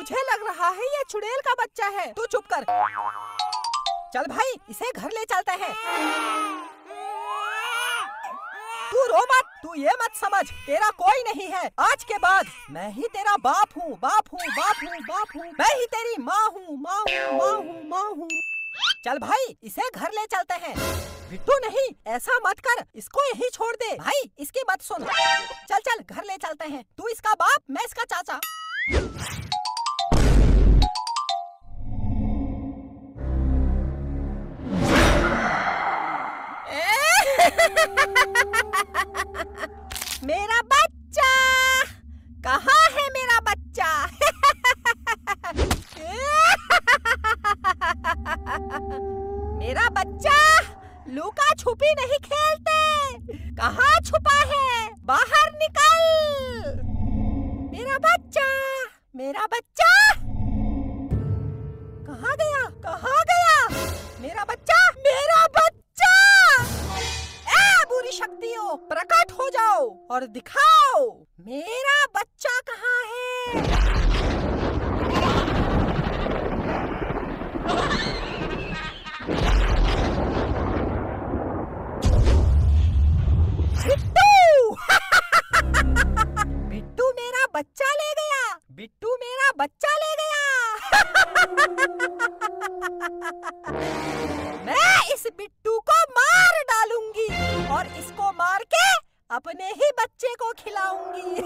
मुझे लग रहा है ये चुड़ैल का बच्चा है। तू चुप कर। चल भाई, इसे घर ले चलते हैं। तू रो मत, तू ये मत समझ तेरा कोई नहीं है। आज के बाद मैं ही तेरा बाप हूँ, बाप हूँ, बाप हूँ, बाप हूँ। मैं ही तेरी माँ हूँ, माँ हूँ, माँ हूँ, माँ हूँ। चल भाई, इसे घर ले चलते हैं। बिट्टू नहीं, ऐसा मत कर, इसको यही छोड़ दे। भाई इसकी मत सुन। चल चल घर ले चलते हैं। तू इसका बाप, मैं इसका चाचा। मेरा बच्चा कहाँ है? मेरा बच्चा मेरा बच्चा लुका छुपी नहीं खेलते। कहाँ छुपा है? बाहर निकल। मेरा बच्चा, मेरा बच्चा कहाँ गया? कहाँ गया मेरा बच्चा? मेरा बच्चा! ए बुरी शक्तियों, प्रकट हो जाओ और दिखाओ मेरा बच्चा कहाँ है। बिट्टू मेरा बच्चा ले गया। बिट्टू मेरा बच्चा ले गया। मैं इस बिट्टू को मार डालूंगी और इसको मार के अपने ही बच्चे को खिलाऊंगी।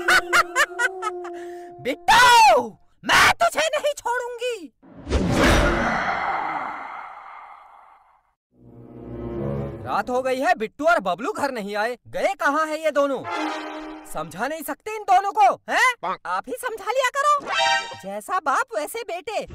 बिट्टू, मैं तुझे नहीं छोड़ूंगी। रात हो गई है, बिट्टू और बबलू घर नहीं आए। गए कहाँ है ये दोनों? समझा नहीं सकते इन दोनों को, हैं? आप ही समझा लिया करो। जैसा बाप वैसे बेटे।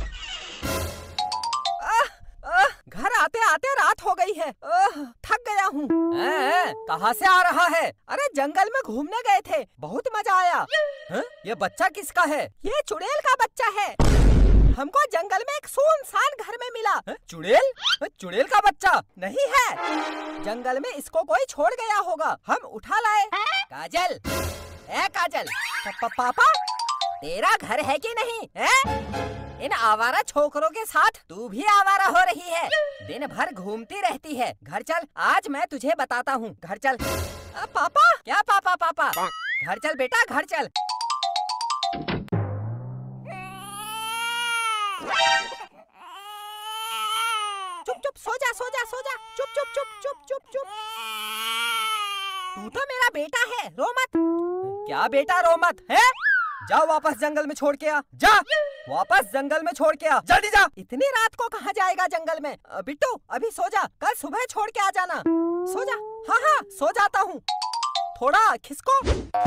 घर आते आते रात हो गई है। थक गया हूँ। कहाँ से आ रहा है? अरे जंगल में घूमने गए थे, बहुत मजा आया। ये बच्चा किसका है? ये चुड़ैल का बच्चा है। हमको जंगल में एक सुनसान घर में मिला। चुड़ैल? चुड़ैल का बच्चा नहीं है। जंगल में इसको कोई छोड़ गया होगा, हम उठा लाए। काजल, ए काजल, पापा तेरा घर है कि नहीं है? इन आवारा छोकरों के साथ तू भी आवारा हो रही है। दिन भर घूमती रहती है। घर चल, आज मैं तुझे बताता हूँ। घर चल। पापा? क्या पापा पापा? घर चल बेटा, घर चल। चुप चुप, सो जा सो जा सो जा। चुप चुप चुप चुप चुप चुप। तू तो मेरा बेटा है, रो मत। क्या बेटा रो मत है? जाओ वापस जंगल में छोड़ के आ। जा वापस जंगल में छोड़ के आ, जल्दी जा। इतनी रात को कहाँ जाएगा जंगल में? बिट्टू अभी सो जा, कल सुबह छोड़ के आ जाना। सो जा। हाँ हाँ सो जाता हूँ। थोड़ा खिसको।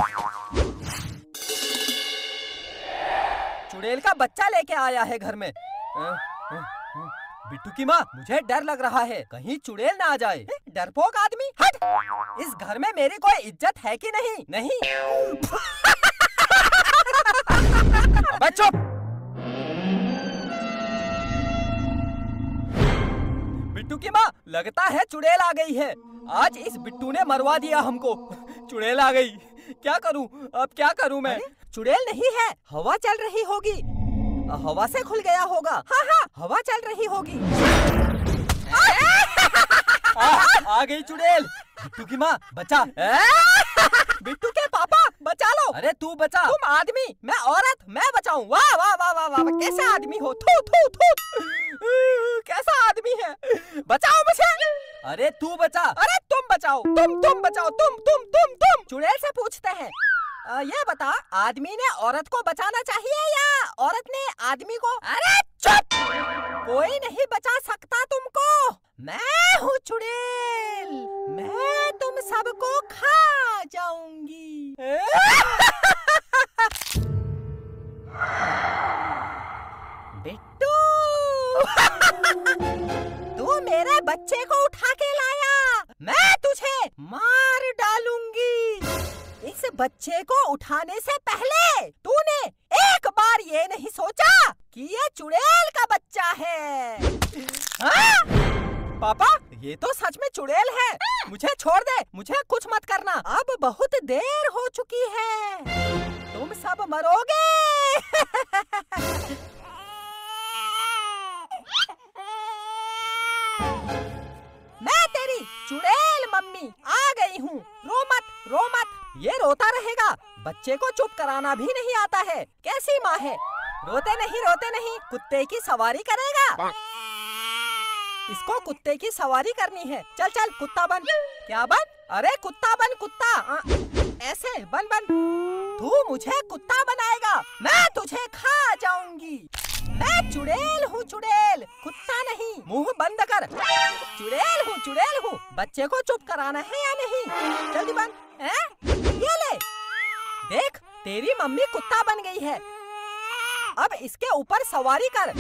चुड़ैल का बच्चा लेके आया है घर में। बिट्टू की माँ, मुझे डर लग रहा है, कहीं चुड़ैल ना आ जाए। डरपोक आदमी, हट। इस घर में मेरी कोई इज्जत है कि नहीं? नहीं। अबे चुप। बिट्टू की माँ, लगता है चुड़ैल आ गई है। आज इस बिट्टू ने मरवा दिया हमको। चुड़ैल आ गई, क्या करूं? अब क्या करूं मैं? चुड़ैल नहीं है, हवा चल रही होगी। हवा से खुल गया होगा। हाँ हाँ हवा चल रही होगी। आ गई चुड़ैल। बिट्टू की माँ बचा। बिट्टू के पापा बचा लो। अरे तू बचा। तुम आदमी, मैं औरत, मैं बचाऊं। वाह वाह वाह वाह वाह, कैसे आदमी हो? थू थू थू, कैसा आदमी है? बचाओ मुझे। अरे तू बचा। अरे तुम बचाओ, तुम बचाओ, तुम। चुड़ैल से पूछते हैं, ये बता, आदमी ने औरत को बचाना चाहिए या औरत ने आदमी को? अरे चुप, कोई नहीं बचा सकता तुमको। मैं हूँ चुड़ैल, मैं तुम सबको खा जाऊंगी। बिट्टू, तू मेरे बच्चे को उठा के लाया, मैं तुझे मार डालूंगी। इस बच्चे को उठाने से पहले तूने एक बार ये नहीं सोचा कि ये चुड़ैल का बच्चा है? हाँ? पापा, ये तो सच में चुड़ैल है। मुझे छोड़ दे, मुझे कुछ मत करना। अब बहुत देर हो चुकी है, तुम सब मरोगे। मैं तेरी चुड़ैल मम्मी आ गई हूँ। रो मत, रो मत। ये रोता रहेगा, बच्चे को चुप कराना भी नहीं आता है। कैसी माँ है? रोते नहीं, रोते नहीं, कुत्ते की सवारी करेगा। इसको कुत्ते की सवारी करनी है। चल चल, कुत्ता बन। क्या बन? अरे कुत्ता बन, कुत्ता। ऐसे बन बन। तू मुझे कुत्ता बनाएगा, मैं तुझे खा जाऊंगी। मैं चुड़ैल हूँ, चुड़ैल, कुत्ता नहीं। मुंह बंद कर। चुड़ैल हूँ, चुड़ैल हूँ। बच्चे को चुप कराना है या नहीं? जल्दी बन। ये ले, देख तेरी मम्मी कुत्ता बन गई है। अब इसके ऊपर सवारी कर।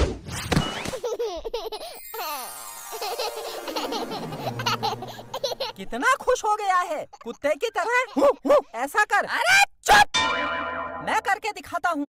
कितना खुश हो गया है, कुत्ते की तरह। ऐसा कर। अरे चुप, मैं करके दिखाता हूँ।